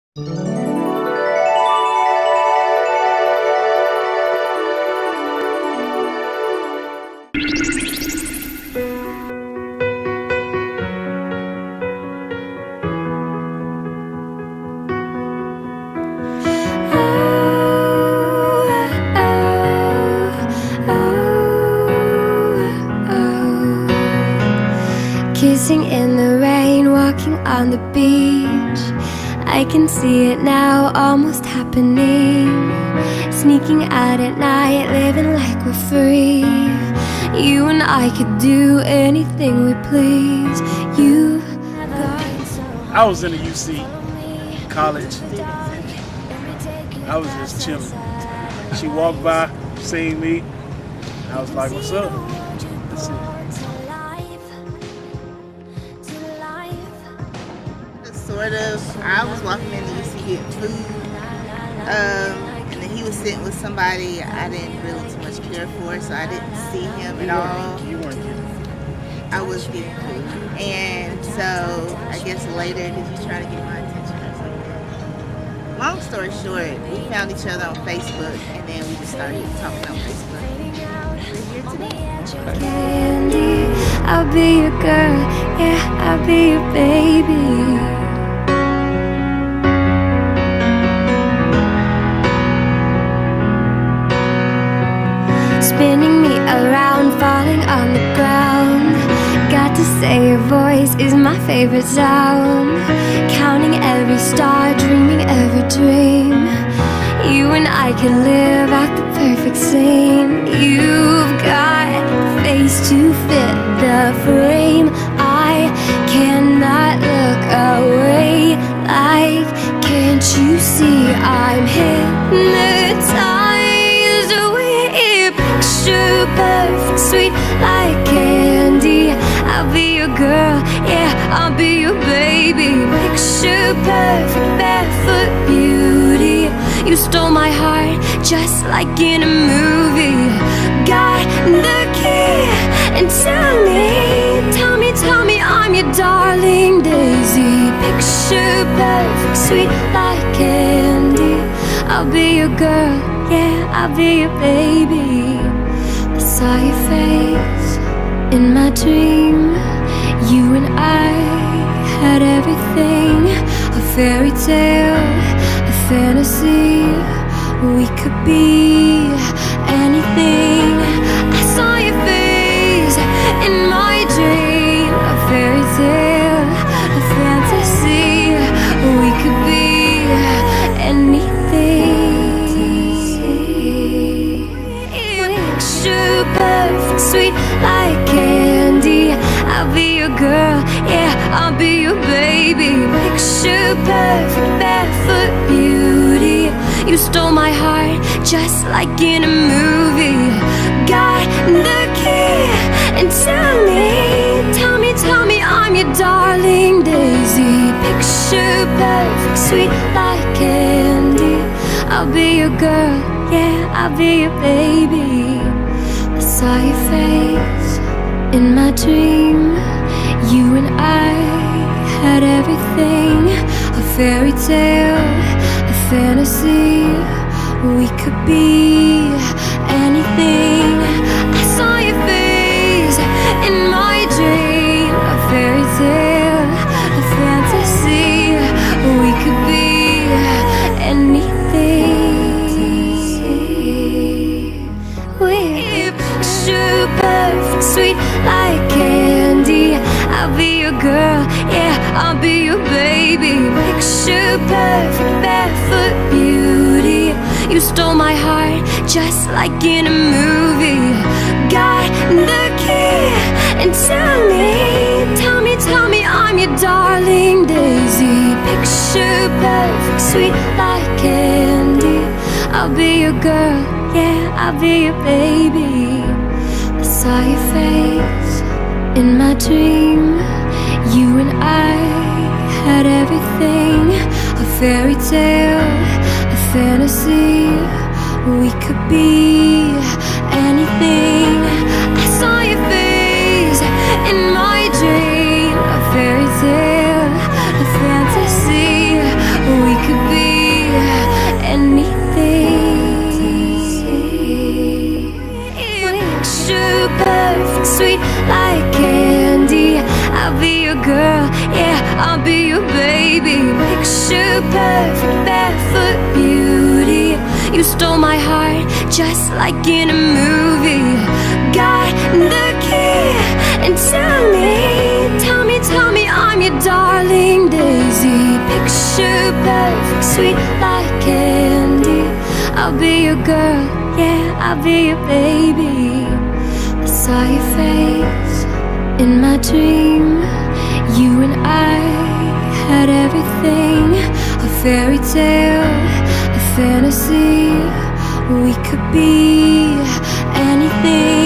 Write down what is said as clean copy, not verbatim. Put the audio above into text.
Kissing in the rain, walking on the beach. I can see it now, almost happening. Sneaking out at night, living like we're free. You and I could do anything we please. You've got so I was in the UC college. I was just chilling. She walked by, seen me. I was like, "What's up?" That's it. Sort of. I was walking in the UC getting food, and then he was sitting with somebody I didn't really too much care for, so I didn't see him at all. You weren't getting food. I was getting food, and so I guess later he was trying to get my attention or something. Long story short, we found each other on Facebook, and then we just started talking on Facebook. We're here today. candy. I'll be your girl, yeah, I'll be your baby. Spinning me around, falling on the ground. Got to say your voice is my favorite sound. Counting every star, dreaming every dream. You and I could live out the perfect scene. You've got the face to fit the frame. I cannot look away. Like, can't you see I'm hypnotized? We're picture perfect, sweet like candy. I'll be your girl, yeah, I'll be your baby. Picture perfect, barefoot beauty. You stole my heart just like in a movie. Got the key and tell me I'm your darling Daisy. Picture perfect, sweet like candy. I'll be your girl, yeah, I'll be your baby. I saw your face in my dream. You and I had everything. A fairy tale, a fantasy. We could be anything. I saw your face in my dream. A fairy tale, a fantasy. We could be anything. Picture perfect, sweet like candy. I'll be your girl, yeah, I'll be your baby. Picture perfect, barefoot beauty. You stole my heart just like in a movie. Got the key and tell me I'm your darling Daisy. Picture perfect, sweet like candy. I'll be your girl, yeah, I'll be your baby. I saw your face in my dream. You and I had everything. A fairy tale, a fantasy. We could be anything. I saw your face in my dream. A fairy tale, a fantasy. We could be anything. We're picture perfect, sweet like candy. I'll be your girl, yeah, I'll be your baby. Picture perfect, barefoot beauty. You stole my heart just like in a movie. Got the key and tell me I'm your darling Daisy. Picture perfect, sweet like candy. I'll be your girl, yeah, I'll be your baby. I saw your face in my dream. You and I had everything. A fairy tale, a fantasy. We could be anything. I saw your face in my dream. A fairy tale, a fantasy. We could be perfect barefoot beauty. You stole my heart just like in a movie. Got the key and tell me I'm your darling Daisy. Picture perfect, sweet like candy. I'll be your girl, yeah, I'll be your baby. I saw your face in my dream. You and I had everything, a fairy tale, a fantasy. We could be anything.